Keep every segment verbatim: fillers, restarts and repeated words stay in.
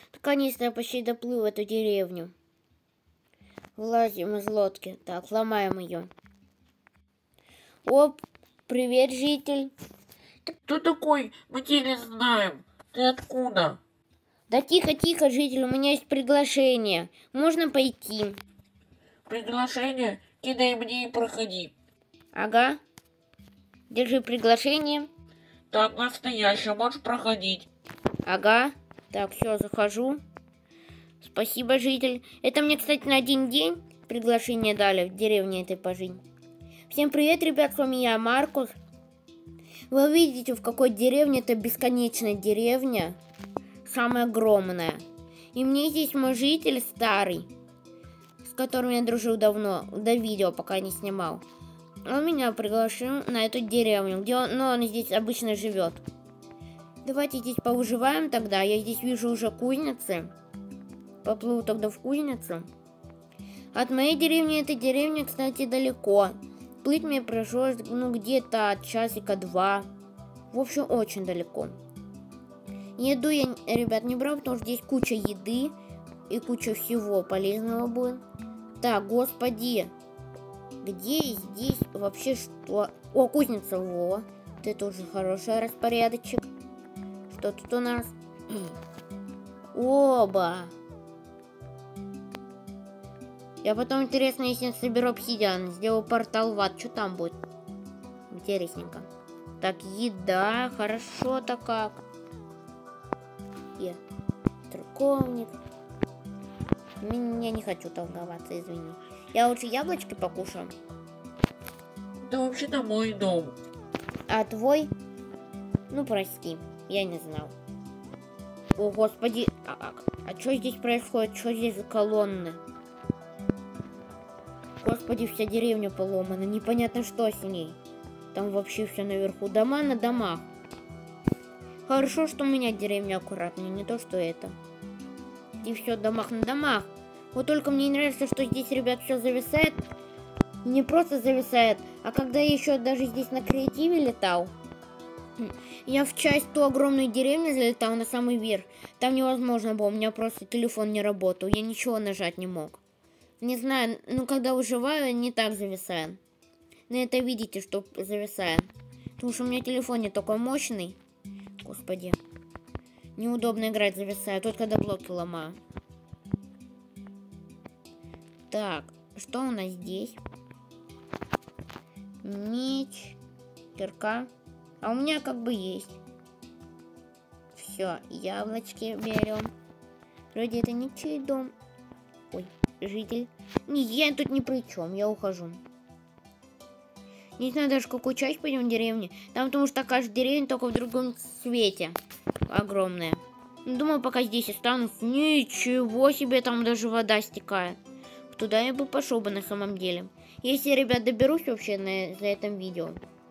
Наконец-то я почти доплыл в эту деревню. Вылазим из лодки. Так, ломаем ее. Оп, привет, житель. Ты кто такой? Мы тебя не знаем. Ты откуда? Да тихо-тихо, житель, у меня есть приглашение. Можно пойти? Приглашение? Кидай мне и проходи. Ага. Держи приглашение. Так, настоящее, можешь проходить. Ага. Так, все, захожу. Спасибо, житель. Это мне, кстати, на один день приглашение дали в деревне этой пожить. Всем привет, ребят, с вами я, Маркус. Вы видите, в какой деревне? Это бесконечная деревня. Самая огромная. И мне здесь мой житель старый, с которым я дружил давно, до видео, пока не снимал. Он меня пригласил на эту деревню, где он, ну, он здесь обычно живет. Давайте здесь повыживаем тогда. Я здесь вижу уже кузницы. Поплыву тогда в кузницу. От моей деревни этой деревни, кстати, далеко. Плыть мне пришлось, ну, где-то от часика два. В общем, очень далеко. Еду я, ребят, не брал, потому что здесь куча еды и куча всего полезного будет. Так, господи. Где здесь вообще что? О, кузница, во. Вот это уже хороший распорядочек. Что тут у нас? Оба. Я потом, интересно, если соберу обсидиан, сделаю портал в ад, что там будет? Интересненько. Так, еда, хорошо-то как. Я церковник. Я не хочу торговаться, извини. Я лучше яблочки покушаю. Да вообще-то мой дом. А твой? Ну, прости, я не знал. О, господи, а, а, а что здесь происходит? Что здесь за колонны? Господи, вся деревня поломана, непонятно что с ней. Там вообще все наверху, дома на домах. Хорошо, что у меня деревня аккуратная, не то что это. И все, домах на домах. Вот только мне не нравится, что здесь, ребят, все зависает. Не просто зависает, а когда я еще даже здесь на креативе летал. Я в часть ту огромную деревню залетал на самый верх. Там невозможно было, у меня просто телефон не работал, я ничего нажать не мог. Не знаю, ну когда выживаю, не так зависаю. На это видите, что зависает. Потому что у меня телефон не такой мощный. Господи. Неудобно играть, зависаю. Только когда блоки ломаю. Так, что у нас здесь? Меч. Кирка. А у меня как бы есть. Все, яблочки берем. Вроде это ничей дом. Ой, житель. Не, я тут ни при чем, я ухожу. Не знаю даже, в какую часть пойдем в деревне. Там потому что такая же деревня, только в другом цвете. Огромная. Думаю, пока здесь останусь. Ничего себе, там даже вода стекает. Туда я бы пошел бы на самом деле. Если, ребят, доберусь вообще на, за этом видео.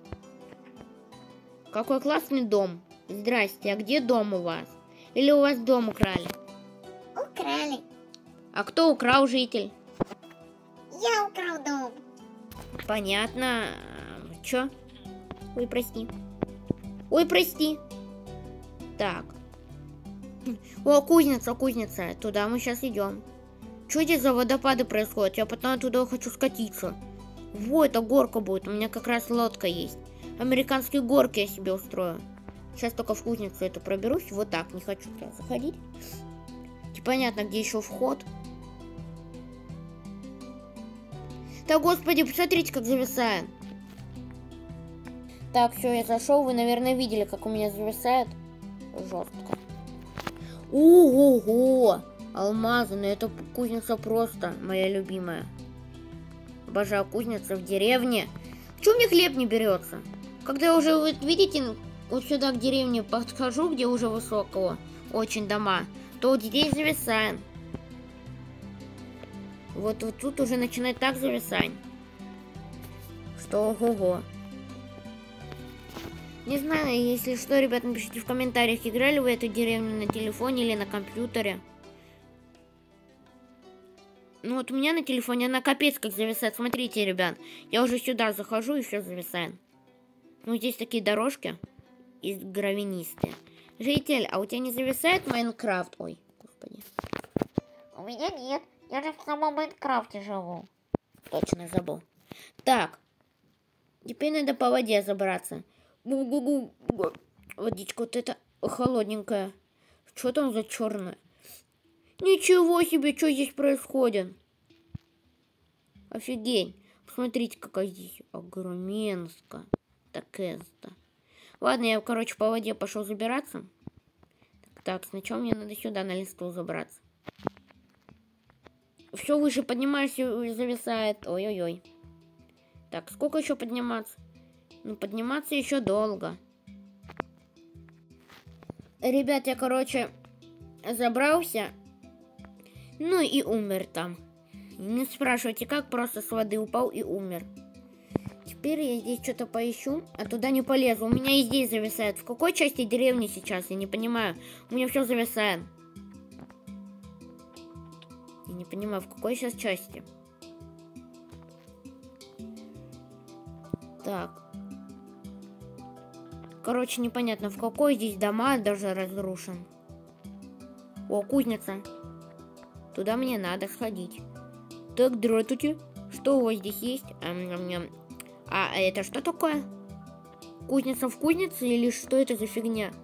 Какой классный дом. Здрасте, а где дом у вас? Или у вас дом украли? Украли. А кто украл, житель? Я украл дом. Понятно. Чё? Ой, прости. Ой, прости. Так. О, кузница, кузница. Туда мы сейчас идем. Что здесь за водопады происходят? Я потом туда хочу скатиться. Вот, это горка будет. У меня как раз лодка есть. Американские горки я себе устрою. Сейчас только в кузницу это проберусь. Вот так, не хочу туда заходить. Понятно, где еще вход. Да, господи, посмотрите, как зависает. Так, все, я зашел. Вы, наверное, видели, как у меня зависает. Жестко. Ого-го! Алмазы, но это кузница просто моя любимая. Обожаю кузница в деревне. Почему мне хлеб не берется? Когда я уже, вот видите, вот сюда к деревне подхожу, где уже высокого очень дома, то вот здесь зависает. Вот, вот тут уже начинает так зависать, что ого-го. Не знаю, если что, ребят, напишите в комментариях, играли вы эту деревню на телефоне или на компьютере. Ну вот у меня на телефоне она капец как зависает. Смотрите, ребят, я уже сюда захожу и все зависает. Ну здесь такие дорожки из гравинистые. Житель, а у тебя не зависает Майнкрафт? Ой, господи. У меня нет. Я же в самом Майнкрафте живу. Точно забыл. Так. Теперь надо по воде забраться. Гу-гу-гу. Водичка вот эта холодненькая. Что там за черное? Ничего себе, что здесь происходит? Офигеть. Посмотрите, какая здесь огроменская. Так-эста. Ладно, я, короче, по воде пошел забираться. Так, так, сначала мне надо сюда на листву забраться. Все выше поднимаешься и зависает. Ой-ой-ой. Так, сколько еще подниматься? Ну, подниматься еще долго. Ребят, я, короче, забрался. Ну и умер там. Не спрашивайте, как, просто с воды упал и умер. Теперь я здесь что-то поищу, а туда не полезу. У меня и здесь зависает. В какой части деревни сейчас? Я не понимаю. У меня все зависает. Я не понимаю, в какой сейчас части. Так. Короче, непонятно, в какой здесь дома даже разрушен. О, кузница. Туда мне надо сходить. Так, здравствуйте. Что у вас здесь есть? А это что такое? Кузница в кузнице или что это за фигня?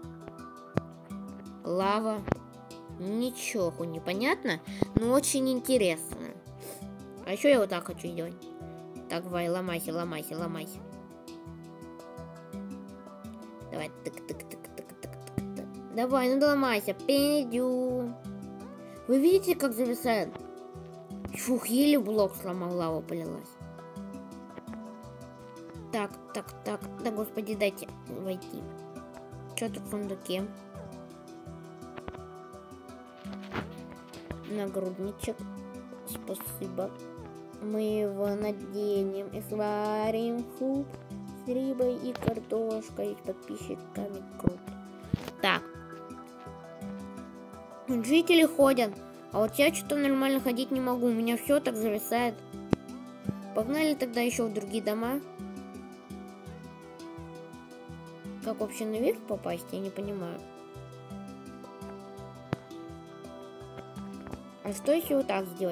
Лава. Ничего не понятно, но очень интересно. А еще я вот так хочу делать. Так, давай, ломайся, ломайся, ломайся. Давай, тык-тык-тык-тык-тык-тык. Давай, ну ломайся, пойдю. Вы видите, как зависает? Фух, еле блок сломал, лава полилась. Так, так, так. Да, господи, дайте войти. Что тут в сундуке? Нагрудничек. Спасибо. Мы его наденем и сварим суп с рыбой и картошкой, с подписчиками. Круто. Так. Жители ходят. А вот я что-то нормально ходить не могу. У меня все так зависает. Погнали тогда еще в другие дома. Как вообще наверх попасть, я не понимаю. А что если вот так сделать?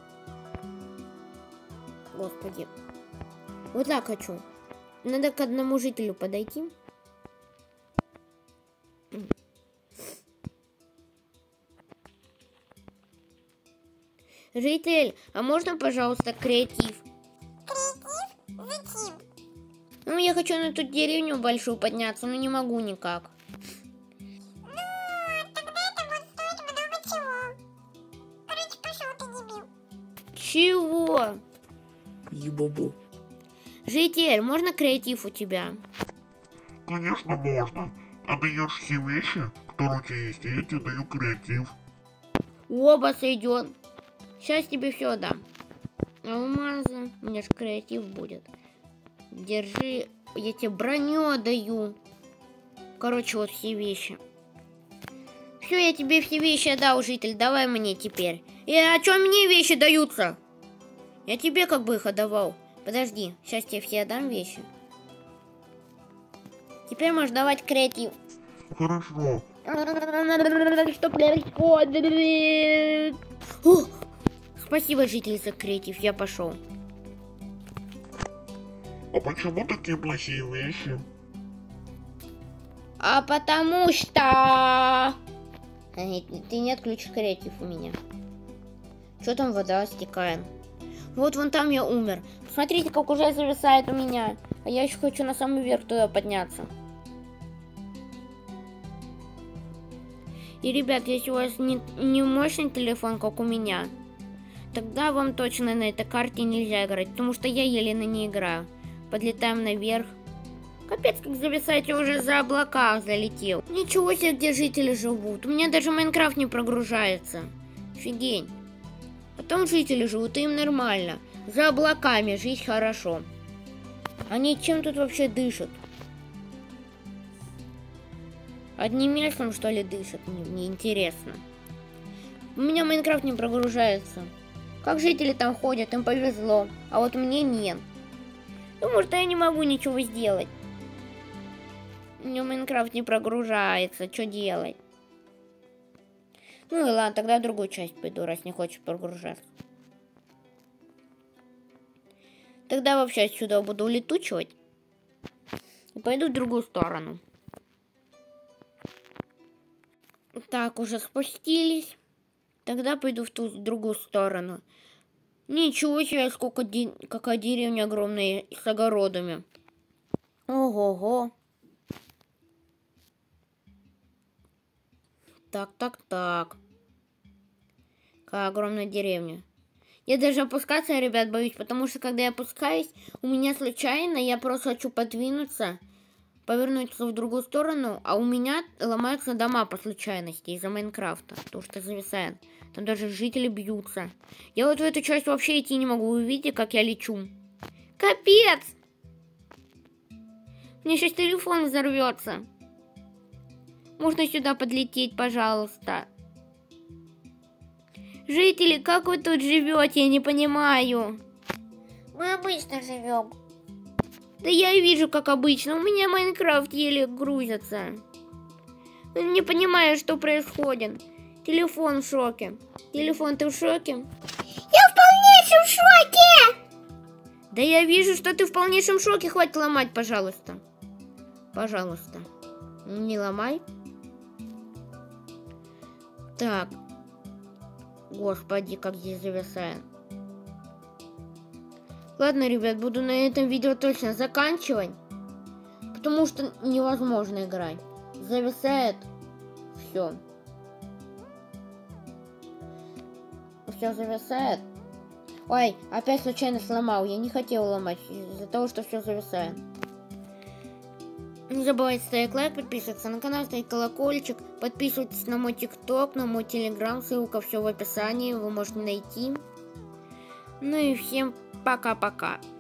Господи. Вот так хочу. Надо к одному жителю подойти. Житель, а можно, пожалуйста, креатив? Креатив? Зачем? Ну, я хочу на ту деревню большую подняться, но не могу никак. Ну, тогда это будет стоить много чего. Короче, пошел ты, дебил. Чего? Ебабу. Житель, можно креатив у тебя? Конечно, можно. Отдаешь все вещи, которые у тебя есть, и я тебе даю креатив. Оба сойдет. Сейчас тебе все дам. Алмазы. У меня же креатив будет. Держи. Я тебе броню отдаю. Короче, вот все вещи. Все, я тебе все вещи отдал, житель. Давай мне теперь. И а что мне вещи даются? Я тебе как бы их отдавал. Подожди, сейчас тебе все отдам вещи. Теперь можешь давать креатив. Хорошо. Что происходит? О, спасибо, житель, за креатив. Я пошел. А почему такие плохие вещи? А потому что... Ты не отключишь креатив у меня. Что там вода стекает? Вот вон там я умер. Посмотрите, как уже зависает у меня. А я еще хочу на самый верх туда подняться. И, ребят, если у вас не, не мощный телефон, как у меня, тогда вам точно на этой карте нельзя играть, потому что я еле на ней играю. Подлетаем наверх. Капец, как зависать, я уже за облака залетел. Ничего себе, где жители живут. У меня даже Майнкрафт не прогружается. Офигеть. А там жители живут, и им нормально. За облаками жить хорошо. Они чем тут вообще дышат? Одним местом, что ли, дышат? Мне, мне интересно. У меня Майнкрафт не прогружается. Как жители там ходят, им повезло. А вот мне нет. Думаю, что я не могу ничего сделать. У меня Майнкрафт не прогружается. Что делать? Ну и ладно, тогда в другую часть пойду, раз не хочешь прогружаться. Тогда вообще отсюда буду улетучивать. И пойду в другую сторону. Так, уже спустились. Тогда пойду в ту другую сторону. Ничего себе, сколько де... какая деревня огромная с огородами. Ого-го. Так, так, так. Какая огромная деревня. Я даже опускаться, ребят, боюсь, потому что когда я опускаюсь, у меня случайно, я просто хочу подвинуться, повернуться в другую сторону, а у меня ломаются дома по случайности из-за Майнкрафта, потому что зависает. Там даже жители бьются. Я вот в эту часть вообще идти не могу, вы видите, как я лечу. Капец! Мне сейчас телефон взорвется. Можно сюда подлететь, пожалуйста. Жители, как вы тут живете? Я не понимаю. Мы обычно живем. Да я и вижу, как обычно. У меня Майнкрафт еле грузится. Не понимаю, что происходит. Телефон в шоке. Телефон, ты в шоке? Я в полнейшем шоке! Да я вижу, что ты в полнейшем шоке. Хватит ломать, пожалуйста. Пожалуйста. Не ломай. Так. Господи, как здесь зависает. Ладно, ребят, буду на этом видео точно заканчивать. Потому что невозможно играть. Зависает. Все. Все зависает. Ой, опять случайно сломал. Я не хотел ломать из-за того, что все зависает. Не забывайте ставить лайк, подписываться на канал, ставить колокольчик, подписывайтесь на мой тикток, на мой телеграм, ссылка все в описании, вы можете найти. Ну и всем пока-пока.